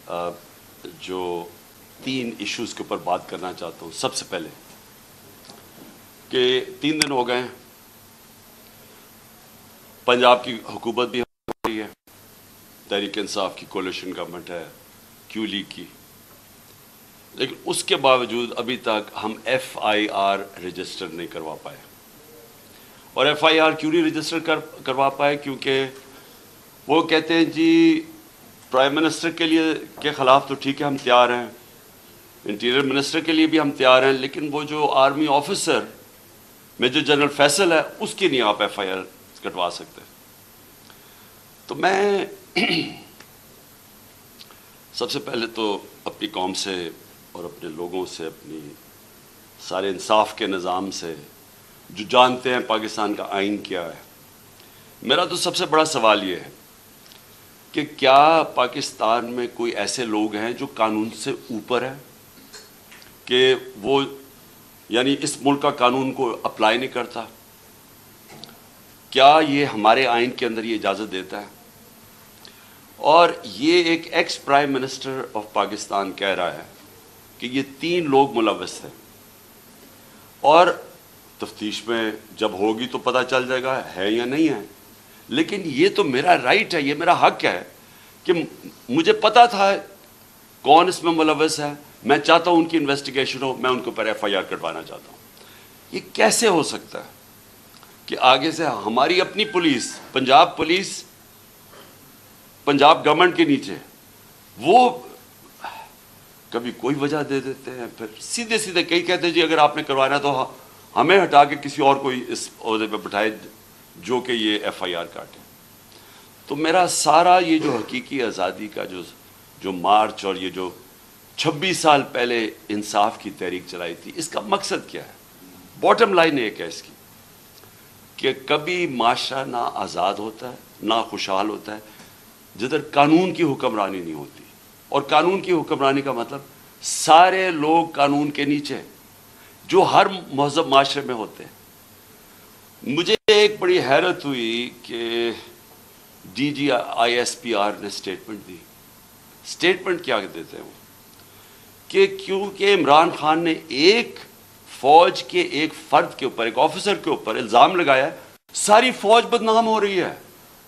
جو 3 ایشوز کے اوپر بات کرنا چاہتا ہوں. سب سے پہلے کہ 3 دن ہو گئے ہیں، پنجاب کی حکومت بھی ہو رہی ہے، تحریک انصاف کی کولیشن گورنمنٹ ہے، کیو لیگ کی، لیکن اس کے باوجود ابھی تک ہم ایف آئی آر رجسٹر نہیں کروا پائے. اور ایف آئی آر کیوں نہیں رجسٹر کروا پائے؟ کیونکہ وہ کہتے ہیں جی پرائم منسٹر کے خلاف تو ٹھیک ہے ہم تیار ہیں، انٹیریئر منسٹر کے لیے بھی ہم تیار ہیں، لیکن وہ جو army officer major general Faisal ہے اس کی نہیں آپ ایف آئی آر کٹوا سکتے. تو میں سب سے پہلے تو اپنی قوم سے اور اپنے لوگوں سے، اپنی سارے انصاف کے نظام سے جو جانتے ہیں پاکستان کا آئین کیا ہے، میرا تو سب سے بڑا سوال یہ ہے کہ کیا پاکستان میں کوئی ایسے لوگ ہیں جو قانون سے اوپر ہیں، کہ وہ یعنی اس ملک کا قانون کو اپلائی نہیں کرتا؟ کیا یہ ہمارے آئین کے اندر یہ اجازت دیتا ہے؟ اور یہ ایک ex prime minister of Pakistan کہہ رہا ہے کہ یہ 3 لوگ ملوث تھے، اور تفتیش میں جب ہوگی تو پتہ چل جائے گا ہے یا نہیں ہے. لیکن یہ تو میرا رائٹ ہے، یہ میرا حق ہے کہ مجھے پتا تھا کون اس میں ملوث ہے، میں چاہتا ہوں ان کی انویسٹیگیشن ہو، میں ان کے اوپر ایف آئی آر کٹوانا چاہتا ہوں. یہ کیسے ہو سکتا ہے کہ آگے سے ہماری اپنی پولیس، پولیس پنجاب گورنمنٹ کے نیچے، وہ کبھی کوئی وجہ دے دیتے ہیں، پھر سیدھے کئی کہتے ہیں جی اگر آپ نے کروانا تو ہمیں ہٹا کے کسی اور کو اس عہدے پہ بٹھائے جو کہ یہ ایف آئی آر کاٹے. تو میرا سارا یہ جو حقیقی آزادی کا جو مارچ اور یہ جو 26 سال پہلے انصاف کی تحریک چلائی تھی، اس کا مقصد کیا ہے؟ باٹم لائن ایک ہے اس کی کہ کبھی معاشرہ نہ آزاد ہوتا ہے نہ خوشحال ہوتا ہے جدھر قانون کی حکمرانی نہیں ہوتی. اور قانون کی حکمرانی کا مطلب سارے لوگ قانون کے نیچے جو ہر مہذب معاشرے میں ہوتے ہیں. مجھے ایک بڑی حیرت ہوئی کہ D G I S P R نے سٹیٹمنٹ دی. سٹیٹمنٹ کیا دیتے ہیں وہ؟ کہ کیونکہ عمران خان نے ایک فوج کے ایک فرد کے اوپر، ایک آفیسر کے اوپر الزام لگایا ہے، ساری فوج بدنام ہو رہی ہے.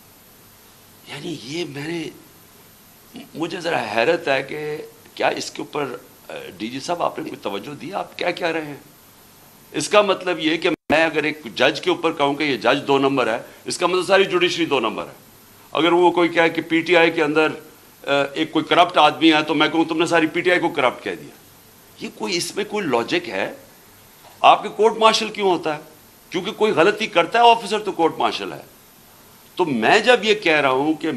یعنی یہ مجھے ذرا حیرت ہے کہ کیا اس کے اوپر ڈی جی صاحب آپ نے کوئی توجہ دی؟ آپ کیا کہہ رہے ہیں؟ اس کا مطلب یہ کہ میں اگر ایک جج کے اوپر کہوں کہ یہ جج 2 نمبر ہے، اس کا مطلب ساری جوڈیشری 2 نمبر ہے. اگر وہ کوئی کہے کہ پی ٹی آئی کے اندر ایک کوئی کرپٹ آدمی ہے تو میں کہوں تم نے ساری پی ٹی آئی کو کرپٹ کہہ دیا. یہ کوئی اس میں کوئی لاجک ہے؟ آپ کے کورٹ مارشل کیوں ہوتا ہے؟ کیونکہ کوئی غلطی کرتا ہے آفیسر تو کورٹ مارشل ہے. تو میں جب یہ کہہ رہا ہوں کہ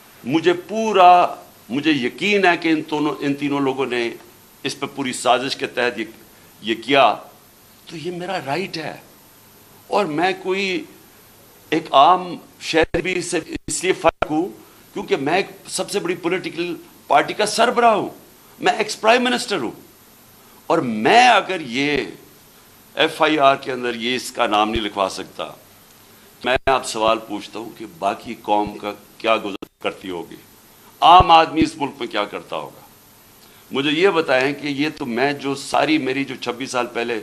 مجھے یقین ہے کہ ان تینوں لوگوں نے اس پہ پوری سازش کے تحت یہ کیا، تو یہ میرا رائٹ ہے. اور میں کوئی ایک عام شہری سے اس لیے فرق ہوں کیونکہ میں ایک سب سے بڑی پولیٹیکل پارٹی کا سربراہ ہوں، میں ایکس پرائم منسٹر ہوں. اور میں اگر یہ ایف آئی آر کے اندر یہ اس کا نام نہیں لکھوا سکتا، میں آپ سوال پوچھتا ہوں کہ باقی قوم کا کیا گزر کرتی ہوگی، عام آدمی اس ملک میں کیا کرتا ہوگا. مجھے یہ بتائیں کہ یہ تو میں جو میری جو 26 سال پہلے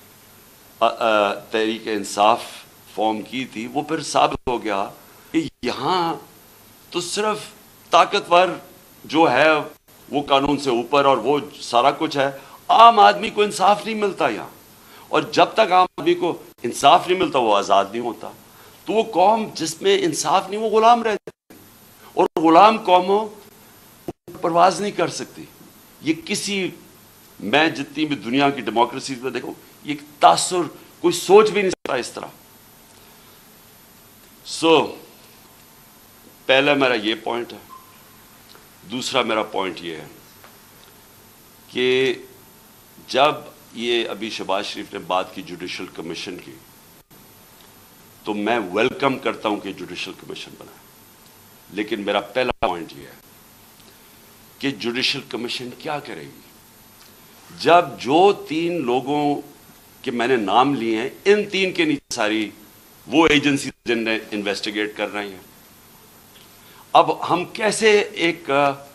تحریک انصاف فارم کی تھی، وہ پھر ثابت ہو گیا کہ یہاں تو صرف طاقتور جو ہے وہ قانون سے اوپر اور وہ سارا کچھ ہے، عام آدمی کو انصاف نہیں ملتا یہاں. اور جب تک عام آدمی کو انصاف نہیں ملتا وہ آزاد نہیں ہوتا. تو وہ قوم جس میں انصاف نہیں، وہ غلام رہتی ہے، اور غلام قوموں پرواز نہیں کر سکتی. یہ میں جتنی بھی دنیا کی ڈیموکریسیز میں دیکھوں، یہ تاثر کوئی سوچ بھی نہیں سکتا اس طرح. پہلا میرا یہ پوائنٹ ہے. دوسرا میرا پوائنٹ یہ ہے کہ جب یہ ابھی شہباز شریف نے بات کی جوڈیشل کمیشن کی، تو میں ویلکم کرتا ہوں کہ جوڈیشل کمیشن بنا. لیکن میرا پہلا پوائنٹ یہ ہے کہ جوڈیشل کمیشن کیا کرے گی جب جو 3 لوگوں کے میں نے نام لیے ہیں، ان 3 کے نیچے ساری وہ ایجنسی جن نے انویسٹیگیٹ کر رہی ہیں. اب ہم کیسے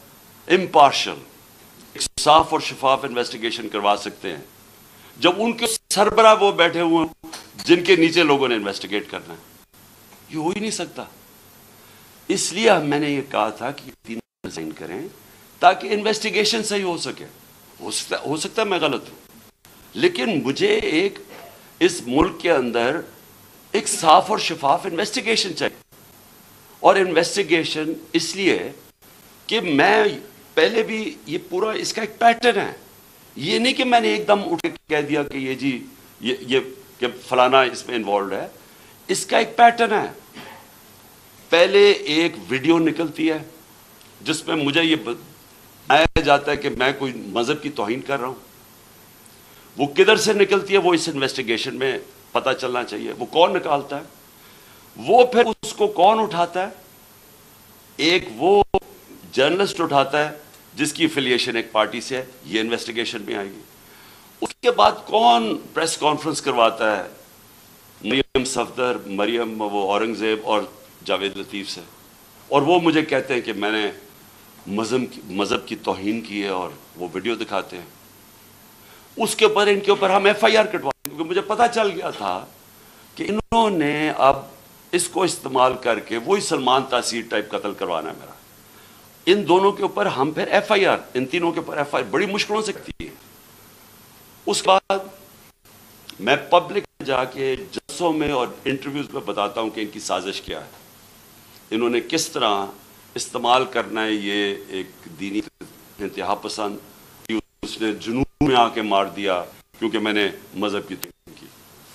امپارشل صاف اور شفاف انویسٹیگیشن کروا سکتے ہیں جب ان کے سربراہ وہ بیٹھے ہوئے ہیں جن کے نیچے لوگوں نے انویسٹیگیٹ کرنا ہے؟ یہ ہو ہی نہیں سکتا. اس لیے میں نے یہ کہا تھا کہ تینوں ریزائن کریں تاکہ انویسٹیگیشن صحیح ہو سکے. ہو سکتا ہے میں غلط ہوں، لیکن مجھے ایک اس ملک کے اندر ایک صاف اور شفاف انویسٹیگیشن چاہیے. اور انویسٹیگیشن اس لیے کہ میں پہلے بھی یہ پورا اس کا ایک پیٹرن ہے. یہ نہیں کہ میں نے ایک دم اٹھ کے کہہ دیا کہ یہ جی یہ کہ فلانا اس میں انوالوڈ ہے. اس کا ایک پیٹرن ہے. پہلے ایک ویڈیو نکلتی ہے جس میں مجھے یہ بتایا جاتا ہے کہ میں کوئی مذہب کی توہین کر رہا ہوں. وہ کدھر سے نکلتی ہے وہ اس انویسٹیگیشن میں پتہ چلنا چاہیے. وہ کون نکالتا ہے؟ وہ پھر اس کو کون اٹھاتا ہے؟ ایک وہ جرنلسٹ اٹھاتا ہے جس کی افیلیشن ایک پارٹی سے ہے. یہ انویسٹیگیشن میں آئے گی. اس کے بعد کون پریس کانفرنس کرواتا ہے؟ مریم صفدر، مریم وہ اورنگزیب اور جاوید لطیف سے. اور وہ مجھے کہتے ہیں کہ میں نے مذہب کی توہین کی ہے اور وہ ویڈیو دکھاتے ہیں. اس کے اوپر ان کے اوپر ہم ایف آئی آر کٹوائیں کیونکہ مجھے پتا چل گیا تھا کہ انہوں نے اب اس کو استعمال کر کے وہی سلمان تاثیر ٹائپ قتل کروانا ہے میرا. ان دونوں کے اوپر ہم پھر ایف آئی آر، ان تینوں کے اوپر ایف آئی آر بڑی مشکلوں سے کرتی ہے. اس کے بعد میں پبلک جا کے جلسوں میں اور انٹرویوز میں بتاتا ہوں کہ ان کی سازش کیا ہے. انہوں نے کس طرح استعمال کرنا ہے یہ ایک دینی انتہا پسند. اس نے جنوب میں آ کے مار دیا کیونکہ میں نے مذہب کی توہین کی.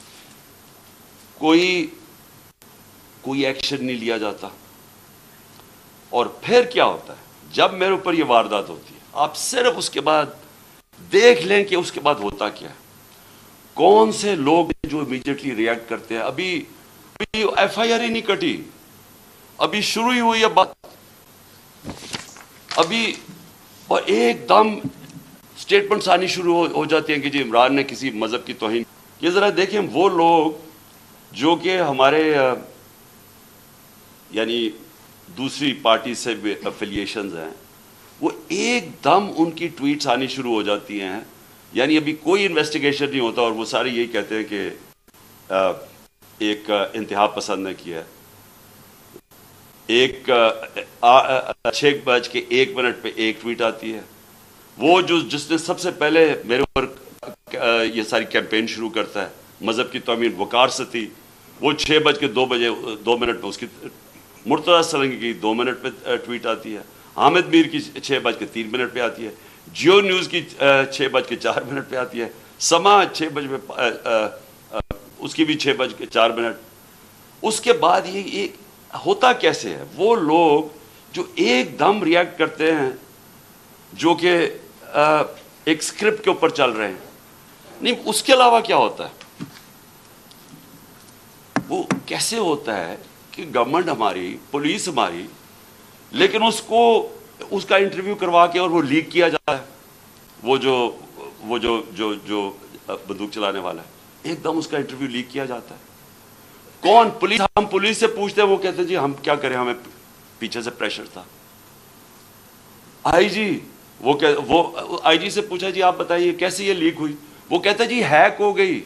کوئی ایکشن نہیں لیا جاتا. اور پھر کیا ہوتا ہے جب میرے اوپر یہ واردات ہوتی ہے؟ آپ صرف اس کے بعد دیکھ لیں کہ اس کے بعد ہوتا کیا ہے. کون سے لوگ جو امیڈیٹلی ریئیکٹ کرتے ہیں. ابھی ایف آئی آر ہی نہیں کٹی، ابھی شروع ہی ہوئی ہے بات ابھی، اور ایک دم سٹیٹمنٹس آنی شروع ہو جاتی ہیں کہ جی عمران نے کسی مذہب کی توہین. یہ ذرا دیکھیں وہ لوگ جو کہ ہمارے یعنی دوسری پارٹی سے بھی افیلیشنز ہیں، وہ ایک دم ان کی ٹویٹس آنی شروع ہو جاتی ہیں. یعنی ابھی کوئی انویسٹیگیشن نہیں ہوتا اور وہ سارے یہی کہتے ہیں کہ ایک انتہا پسند نے کیا ہے. ایک 6:01 پہ ایک ٹویٹ آتی ہے. وہ جس نے سب سے پہلے میرے اوپر یہ ساری کیمپین شروع کرتا ہے مذہب کی توہین، وقار ستی، وہ 6:02 پہ اس کی مرتضیٰ سرنگی کی 2 منٹ پہ ٹویٹ آتی ہے. حامد میر کی 6:03 پہ آتی ہے. جیو نیوز کی 6:04 پہ آتی ہے. سما 6 بجے اس کی بھی 6:04. اس کے بعد یہ ہوتا کیسے ہے؟ وہ لوگ جو ایک دم ریئیکٹ کرتے ہیں جو کہ ایک سکرپٹ کے اوپر چل رہے ہیں. نہیں، اس کے علاوہ کیا ہوتا ہے؟ وہ کیسے ہوتا ہے کہ گورنمنٹ ہماری، پولیس ہماری، لیکن اس کا انٹرویو کروا کے اور وہ لیک کیا جاتا ہے. وہ جو بندوق چلانے والا ہے، ایک دم اس کا انٹرویو لیک کیا جاتا ہے. کون؟ پولیس. ہم پولیس سے پوچھتے ہیں، وہ کہتے ہیں جی ہم کیا کریں، ہمیں پیچھے سے پریشر تھا. آئی جی وہ آئی جی سے پوچھا جی آپ بتائیے کیسے یہ لیک ہوئی؟ وہ کہتا ہے جی ہیک ہو گئی.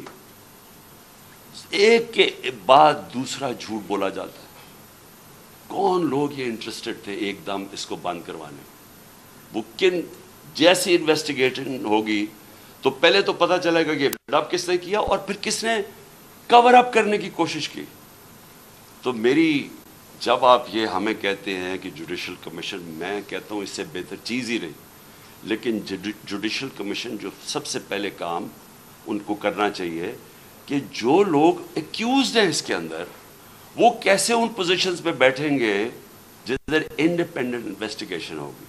ایک کے بعد دوسرا جھوٹ بولا جاتا ہے. کون لوگ یہ انٹرسٹڈ تھے ایک دم اس کو بند کروانے؟ وہ جیسی انویسٹیگیشن ہوگی تو پہلے تو پتہ چلے گا کہ اب کس نے کیا اور پھر کس نے کور اپ کرنے کی کوشش کی. تو جب آپ یہ ہمیں کہتے ہیں کہ جوڈیشل کمیشن، میں کہتا ہوں اس سے بہتر چیز ہی نہیں. لیکن جوڈیشل کمیشن جو سب سے پہلے کام ان کو کرنا چاہیے کہ جو لوگ ایکیوزڈ ہیں اس کے اندر، وہ کیسے ان پوزیشنز پہ بیٹھیں گے جس در انڈیپینڈنٹ انویسٹیگیشن ہوگی.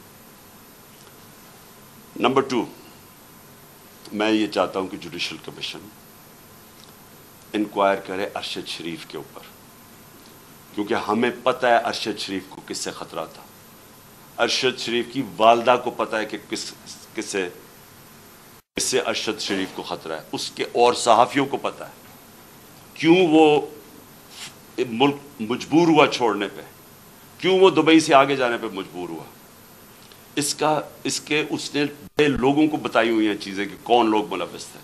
نمبر 2، میں یہ چاہتا ہوں کہ جوڈیشل کمیشن انکوائر کرے ارشد شریف کے اوپر، کیونکہ ہمیں پتہ ہے ارشد شریف کو کس سے خطرہ تھا. ارشد شریف کی والدہ کو پتہ ہے کہ کس سے ارشد شریف کو خطرہ ہے. اس کے اور صحافیوں کو پتہ ہے. کیوں وہ ملک مجبور ہوا چھوڑنے پہ، کیوں وہ دبئی سے آگے جانے پہ مجبور ہوا. اس کے اس نے بڑے لوگوں کو بتائی ہوئی ہیں چیزیں کہ کون لوگ ملوث تھے.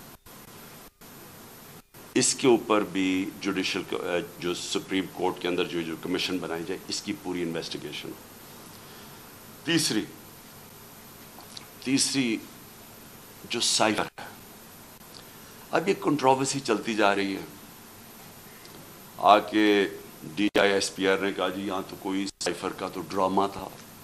اس کے اوپر بھی جوڈیشل جو سپریم کورٹ کے اندر جو کمیشن بنائی جائے اس کی پوری انویسٹیگیشن. تیسری جو سائفر ہے، اب یہ کنٹروورسی چلتی جا رہی ہے. آ کے D I S P R نے کہا جی یہاں تو کوئی سائفر کا تو ڈرامہ تھا.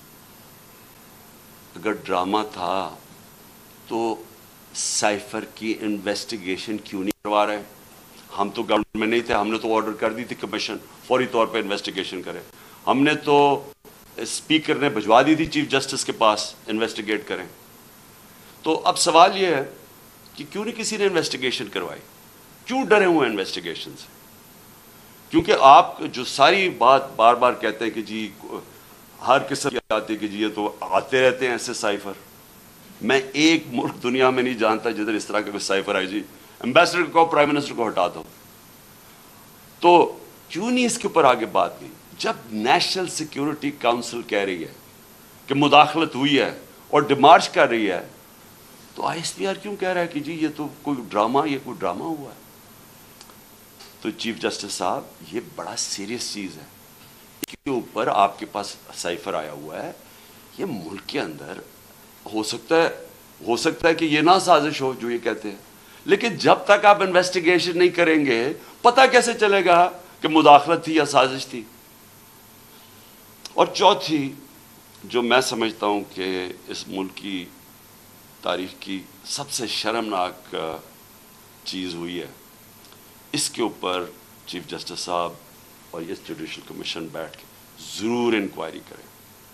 اگر ڈرامہ تھا تو سائفر کی انویسٹیگیشن کیوں نہیں کروا رہے؟ ہم تو گورنمنٹ میں نہیں تھے، ہم نے تو آرڈر کر دی تھی کمیشن فوری طور پہ انویسٹیگیشن کرے. ہم نے تو اسپیکر نے بھجوا دی تھی چیف جسٹس کے پاس انویسٹیگیٹ کریں. تو اب سوال یہ ہے کہ کیوں نہیں کسی نے انویسٹیگیشن کروائی؟ کیوں ڈرے ہوئے انویسٹیگیشن سے؟ کیونکہ آپ جو ساری بات بار بار کہتے ہیں کہ جی ہر قسم کی آتی ہے کہ جی یہ تو آتے رہتے ہیں ایسے سائفر. میں ایک ملک دنیا میں نہیں جانتا جدھر اس طرح کا کوئی سائفر آئی جی ایمبیسڈر کو پرائم منسٹر کو ہٹا دو. تو کیوں نہیں اس کے اوپر آگے بات کی؟ جب نیشنل سیکیورٹی کاؤنسل کہہ رہی ہے کہ مداخلت ہوئی ہے اور ڈیمارچ کر رہی ہے، تو آئی ایس پی آر کیوں کہہ رہا ہے کہ جی یہ تو کوئی ڈرامہ ہوا ہے؟ تو چیف جسٹس صاحب یہ بڑا سیریس چیز ہے. اس کے اوپر آپ کے پاس سائفر آیا ہوا ہے. یہ ملک کے اندر ہو سکتا ہے کہ یہ نہ سازش ہو جو یہ کہتے ہیں، لیکن جب تک آپ انویسٹیگیشن نہیں کریں گے پتہ کیسے چلے گا کہ مداخلت تھی یا سازش تھی؟ اور چوتھی جو میں سمجھتا ہوں کہ اس ملک کی تاریخ کی سب سے شرمناک چیز ہوئی ہے، اس کے اوپر چیف جسٹس صاحب اور یہ جوڈیشل کمیشن بیٹھ کے ضرور انکوائری کریں.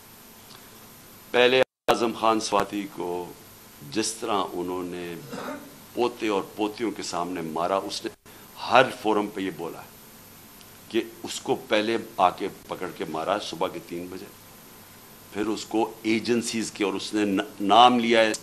پہلے اعظم خان سواتی کو جس طرح انہوں نے پوتے اور پوتیوں کے سامنے مارا، اس نے ہر فورم پہ یہ بولا ہے کہ اس کو پہلے آ کے پکڑ کے مارا صبح کے 3 بجے، پھر اس کو ایجنسیز کے اور اس نے نام لیا ہے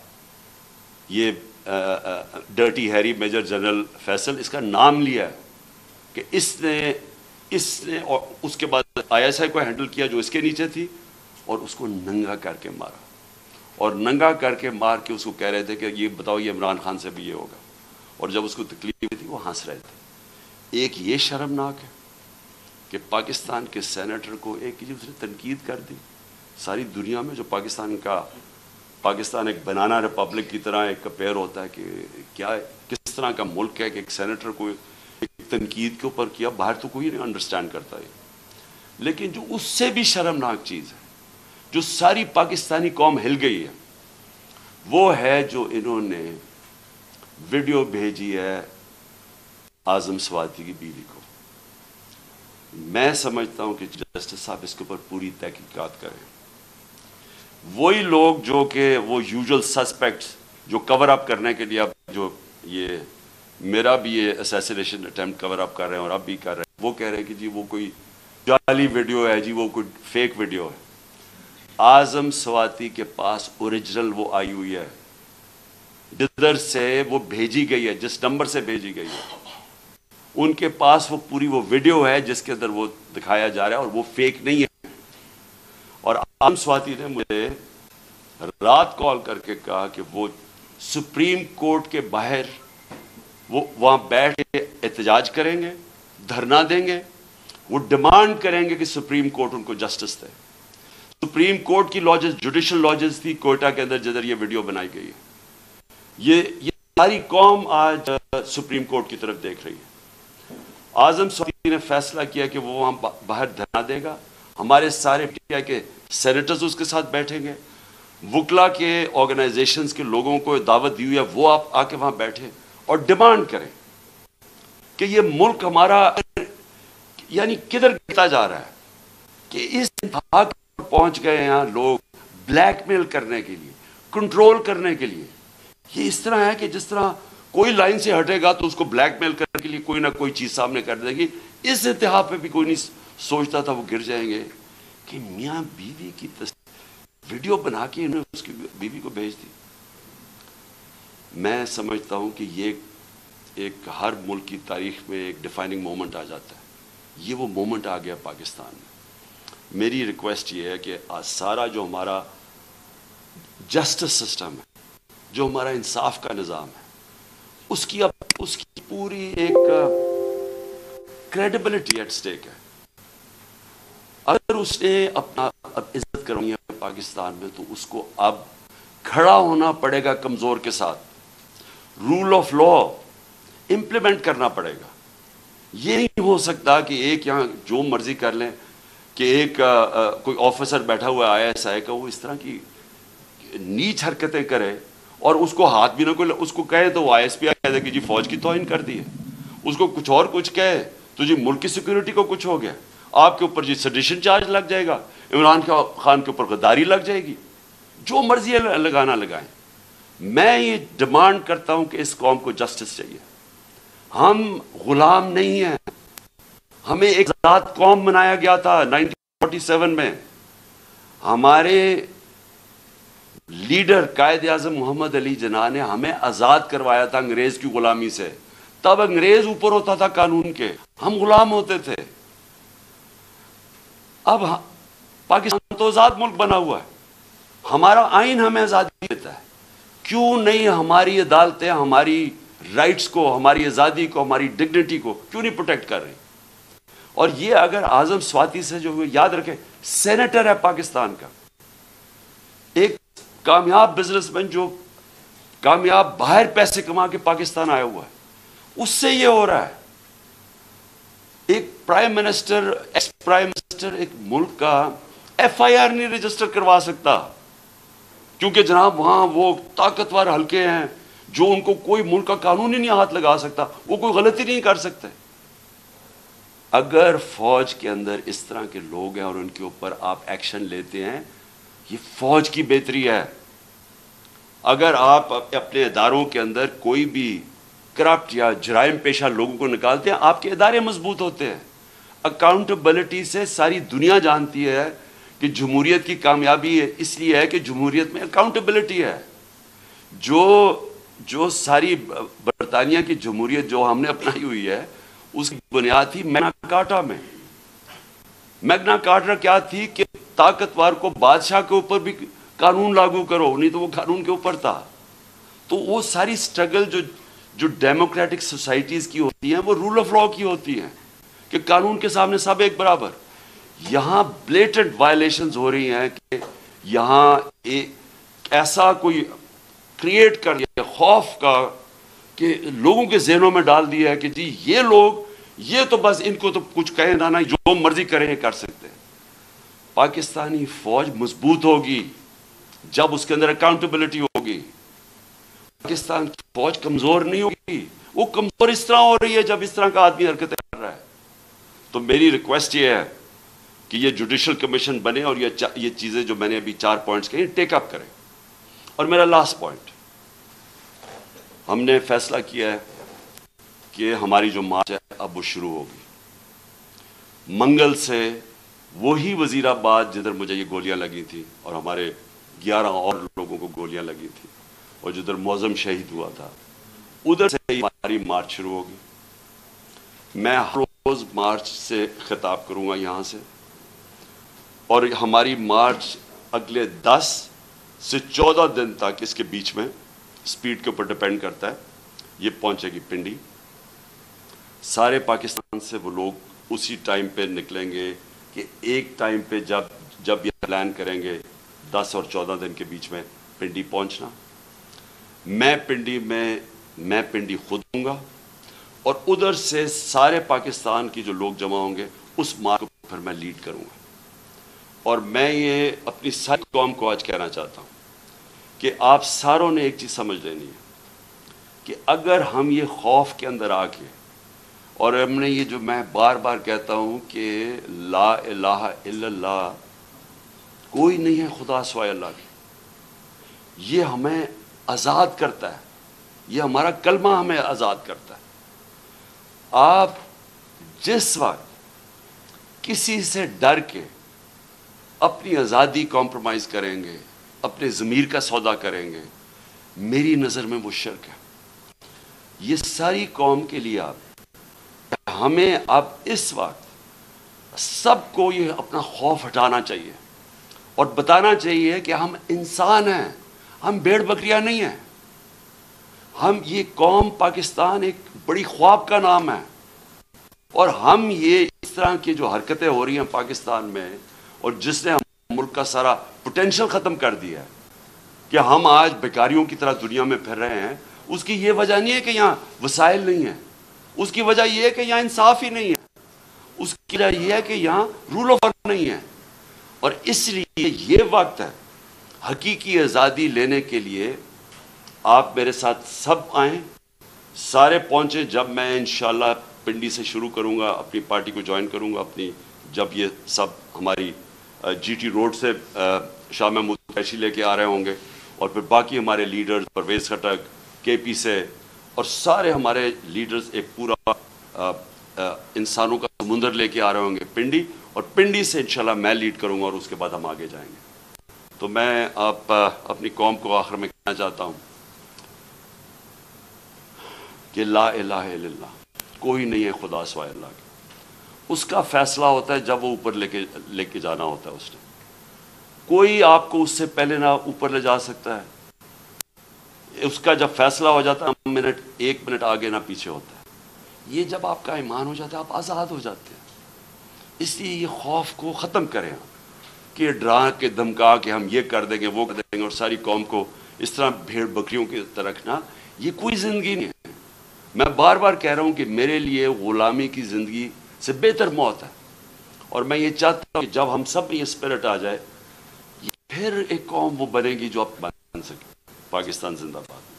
یہ dirty Harry major general Faisal, اس کا نام لیا ہے کہ اس نے اور اس کے بعد آئی ایس آئی کو ہینڈل کیا جو اس کے نیچے تھی، اور اس کو ننگا کر کے مارا. اور ننگا کر کے مار کے اس کو کہہ رہے تھے کہ یہ بتاؤ یہ عمران خان سے بھی یہ ہوگا. اور جب اس کو تکلیف ہوئی تھی وہ ہنس رہے تھے. ایک یہ شرمناک ہے کہ پاکستان کے سینیٹر کو ایک اس نے تنقید کر دی. ساری دنیا میں جو پاکستان ایک بنانا ریپبلک کی طرح ایک کمپیئر ہوتا ہے کہ کس طرح کا ملک ہے کہ ایک سینیٹر کو ایک تنقید کے اوپر کیا، باہر تو کوئی نہیں انڈرسٹینڈ کرتا ہے. لیکن جو اس سے بھی شرمناک چیز ہے، جو ساری پاکستانی قوم ہل گئی ہے، وہ ہے جو انہوں نے ویڈیو بھیجی ہے اعظم سواتی کی بیوی کو. میں سمجھتا ہوں کہ جسٹس صاحب اس کے اوپر پوری تحقیقات کریں. وہی لوگ جو کہ وہ یوزول سسپیکٹس جو کور اپ کرنے کے لیے اب جو یہ میرا بھی یہ اسیسینیشن اٹیمپٹ کور اپ کر رہے ہیں اور اب بھی کر رہے ہیں، وہ کہہ رہے ہیں کہ جی وہ کوئی جعلی ویڈیو ہے، جی وہ کوئی فیک ویڈیو ہے. اعظم سواتی کے پاس اوریجنل وہ آئی ہوئی ہے، جدھر سے وہ بھیجی گئی ہے، جس نمبر سے بھیجی گئی ہے، ان کے پاس وہ پوری وہ ویڈیو ہے جس کے اندر وہ دکھایا جا رہا ہے، اور وہ فیک نہیں ہے. اور اعظم سواتی نے مجھے رات کال کر کے کہا کہ وہ سپریم کورٹ کے باہر وہ وہاں بیٹھ کے احتجاج کریں گے، دھرنا دیں گے، وہ ڈیمانڈ کریں گے کہ سپریم کورٹ ان کو جسٹس دے. سپریم کورٹ کی لاجز جوڈیشل لاجز تھی کوئٹہ کے اندر جدھر یہ ویڈیو بنائی گئی ہے. یہ ساری قوم آج سپریم کورٹ کی طرف دیکھ رہی ہے. اعظم سواتی نے فیصلہ کیا کہ وہ وہاں باہر دھرنا دے گا. ہمارے سارے پی کے سینیٹرز اس کے ساتھ بیٹھیں گے، وکلا کے آرگنائزیشنز کے لوگوں کو دعوت دی ہوئی ہے، وہ آپ آ کے وہاں بیٹھیں اور ڈیمانڈ کریں کہ یہ ملک ہمارا یعنی کدھر گرتا جا رہا ہے کہ اس انتہا پر پہنچ گئے ہیں لوگ بلیک میل کرنے کے لیے، کنٹرول کرنے کے لیے. یہ اس طرح ہے کہ جس طرح کوئی لائن سے ہٹے گا تو اس کو بلیک میل کرنے کے لیے کوئی نہ کوئی چیز سامنے کر دے گی. اس انتہا پہ بھی کوئی نہیں سوچتا تھا وہ گر جائیں گے کہ میاں بیوی کی ویڈیو بنا کے انہوں نے اس کی بیوی کو بھیج دی. میں سمجھتا ہوں کہ یہ ایک ہر ملک کی تاریخ میں ایک ڈیفائننگ مومنٹ آ جاتا ہے. یہ وہ مومنٹ آ گیا پاکستان میں. میری ریکویسٹ یہ ہے کہ سارا جو ہمارا جسٹس سسٹم ہے, جو ہمارا انصاف کا نظام ہے, اس کی پوری ایک کریڈیبلٹی ایٹ سٹیک ہے. اگر اس نے اپنا عزت کرنی ہے پاکستان میں, تو اس کو اب کھڑا ہونا پڑے گا کمزور کے ساتھ, رول آف لا امپلیمنٹ کرنا پڑے گا. یہ نہیں ہو سکتا کہ ایک یہاں جو مرضی کر لیں, کہ ایک کوئی آفیسر بیٹھا ہوا ہے ISI کا, وہ اس طرح کی نیچ حرکتیں کرے اور اس کو ہاتھ بھی نہ کوئی اس کو کہے تو وہ ISP کہہ دے کہ جی فوج کی توہین کر دی ہے, اس کو کچھ اور کچھ کہے تو جی ملک کی سیکورٹی کو کچھ ہو گیا, آپ کے اوپر جی سیڈیشن چارج لگ جائے گا, عمران خان کے اوپر غداری لگ جائے گی, جو مرضی لگانا لگائیں. میں یہ ڈیمانڈ کرتا ہوں کہ اس قوم کو جسٹس چاہیے. ہم غلام نہیں ہیں, ہمیں ایک آزاد قوم بنایا گیا تھا 1947 میں. ہمارے لیڈر قائد اعظم محمد علی جناح نے ہمیں آزاد کروایا تھا انگریز کی غلامی سے. تب انگریز اوپر ہوتا تھا قانون کے, ہم غلام ہوتے تھے. اب پاکستان تو آزاد ملک بنا ہوا ہے, ہمارا آئین ہمیں آزادی دیتا ہے. کیوں نہیں ہماری عدالتیں ہماری رائٹس کو, ہماری آزادی کو, ہماری ڈگنیٹی کو کیوں نہیں پروٹیکٹ کر رہی؟ اور یہ اگر اعظم سواتی سے جو یاد رکھیں, سینیٹر ہے پاکستان کا, ایک کامیاب بزنس مین جو کامیاب باہر پیسے کما کے پاکستان آیا ہوا ہے, اس سے یہ ہو رہا ہے. ایک prime minister, ex prime minister ایک ملک کا FIR نہیں رجسٹر کروا سکتا, کیونکہ جناب وہاں وہ طاقتور حلقے ہیں جو ان کو کوئی ملک کا قانون ہی نہیں ہاتھ لگا سکتا, وہ کوئی غلطی نہیں کر سکتے. اگر فوج کے اندر اس طرح کے لوگ ہیں اور ان کے اوپر آپ ایکشن لیتے ہیں, یہ فوج کی بہتری ہے. اگر آپ اپنے اداروں کے اندر کوئی بھی کرپٹ یا جرائم پیشہ لوگوں کو نکالتے ہیں, آپ کے ادارے مضبوط ہوتے ہیں. اکاؤنٹیبلٹی سے ساری دنیا جانتی ہے کہ جمہوریت کی کامیابی اس لیے ہے کہ جمہوریت میں اکاؤنٹیبلٹی ہے. جو ساری برطانیہ کی جمہوریت جو ہم نے اپنائی ہوئی ہے, اس کی بنیاد تھی میگنا کارٹا میں. میگنا کارٹا کیا تھی کہ طاقتور کو بادشاہ کے اوپر بھی قانون لاگو کرو, نہیں تو وہ قانون کے اوپر تھا. تو وہ ساری سٹرگل جو ڈیموکریٹک سوسائٹیز کی ہوتی ہیں, وہ رول آف لا کی ہوتی ہیں کہ قانون کے سامنے سب ایک برابر. یہاں بلیٹنٹ وائلیشنز ہو رہی ہیں کہ یہاں ایسا کوئی کریٹ کر دیا خوف کا کہ لوگوں کے ذہنوں میں ڈال دیا ہے کہ جی یہ لوگ, یہ تو بس ان کو تو کچھ کہیں نہ, جو مرضی کریں کر سکتے ہیں. پاکستانی فوج مضبوط ہوگی جب اس کے اندر اکاؤنٹیبلٹی ہوگی. پاکستان کی فوج کمزور نہیں ہوگی, وہ کمزور اس طرح ہو رہی ہے جب اس طرح کا آدمی حرکتیں کر رہا ہے. تو میری ریکویسٹ یہ ہے کہ یہ جوڈیشل کمیشن بنے اور یہ چیزیں جو میں نے ابھی 4 پوائنٹس کہیں ٹیک اپ کریں. اور میرا لاسٹ پوائنٹ, ہم نے فیصلہ کیا ہے کہ ہماری جو مارچ ہے اب وہ شروع ہوگی. منگل سے وہی وزیر آباد جدھر مجھے یہ گولیاں لگی تھیں اور ہمارے 11 اور لوگوں کو گولیاں لگی تھیں اور جدھر معظم شہید ہوا تھا, ادھر سے ہماری مارچ شروع ہوگی. میں ہر روز مارچ سے خطاب کروں گا یہاں سے, اور ہماری مارچ اگلے 10 سے 14 دن تک, اس کے بیچ میں سپیڈ کے اوپر ڈیپینڈ کرتا ہے, یہ پہنچے گی پنڈی. سارے پاکستان سے وہ لوگ اسی ٹائم پہ نکلیں گے کہ ایک ٹائم پہ جب یہ پلان کریں گے 10 اور 14 دن کے بیچ میں پنڈی پہنچنا. میں پنڈی خود ہوں گا, اور ادھر سے سارے پاکستان کی جو لوگ جمع ہوں گے اس مارچ کو پھر میں لیڈ کروں گا. اور میں یہ اپنی ساری قوم کو آج کہنا چاہتا ہوں کہ آپ ساروں نے ایک چیز سمجھ لینی ہے کہ اگر ہم یہ خوف کے اندر آ کے, اور ہم نے یہ جو میں بار بار کہتا ہوں کہ لا الہ الا اللہ, کوئی نہیں ہے خدا سوائے اللہ کے, یہ ہمیں آزاد کرتا ہے, یہ ہمارا کلمہ ہمیں آزاد کرتا ہے. آپ جس وقت کسی سے ڈر کے اپنی آزادی کمپرومائز کریں گے, اپنے ضمیر کا سودا کریں گے, میری نظر میں وہ شرک ہے. یہ ساری قوم کے لیے ہمیں اب اس وقت سب کو یہ اپنا خوف ہٹانا چاہیے اور بتانا چاہیے کہ ہم انسان ہیں, ہم بھیڑ بکریاں نہیں ہیں. ہم یہ قوم پاکستان ایک بڑی خواب کا نام ہے, اور ہم یہ اس طرح کی جو حرکتیں ہو رہی ہیں پاکستان میں, اور جس نے ہم ملک کا سارا پوٹینشل ختم کر دیا ہے کہ ہم آج بیکاریوں کی طرح دنیا میں پھر رہے ہیں, اس کی یہ وجہ نہیں ہے کہ یہاں وسائل نہیں ہیں, اس کی وجہ یہ ہے کہ یہاں انصاف ہی نہیں ہے, اس کی وجہ یہ ہے کہ یہاں رول آف لا نہیں ہے. اور اس لیے یہ وقت ہے حقیقی آزادی لینے کے لیے. آپ میرے ساتھ سب آئیں, سارے پہنچے. جب میں انشاءاللہ پنڈی سے شروع کروں گا, اپنی پارٹی کو جوائن کروں گا اپنی, جب یہ سب ہماری جی ٹی روڈ سے شاہ محمود قریشی لے کے آ رہے ہوں گے, اور پھر باقی ہمارے لیڈرز پرویز خٹک کے پی سے, اور سارے ہمارے لیڈرز ایک پورا انسانوں کا سمندر لے کے آ رہے ہوں گے پنڈی, اور پنڈی سے انشاءاللہ میں لیڈ کروں گا, اور اس کے بعد ہم آگے جائیں گے. تو میں آپ اپنی قوم کو آخر میں کہنا چاہتا ہوں کہ لا الہ الا اللہ, کوئی نہیں ہے خدا سوائے اللہ کے. اس کا فیصلہ ہوتا ہے جب وہ اوپر لے کے جانا ہوتا ہے اس نے. کوئی آپ کو اس سے پہلے نہ اوپر لے جا سکتا ہے. اس کا جب فیصلہ ہو جاتا ہے ایک منٹ آگے نہ پیچھے ہوتا ہے. یہ جب آپ کا ایمان ہو جاتا ہے آپ آزاد ہو جاتے ہیں. اس لیے یہ خوف کو ختم کریں کہ ڈرا کے دھمکا کے ہم یہ کر دیں گے وہ کر دیں گے, اور ساری قوم کو اس طرح بھیڑ بکریوں کی طرح رکھنا, یہ کوئی زندگی نہیں ہے. میں بار بار کہہ رہا ہوں کہ میرے لیے غلامی کی زندگی سے بہتر موت ہے, اور میں یہ چاہتا ہوں کہ جب ہم سب میں یہ اسپرٹ آ جائے, پھر ایک قوم وہ بنے گی جو اب بن سکے. پاکستان زندہ باد.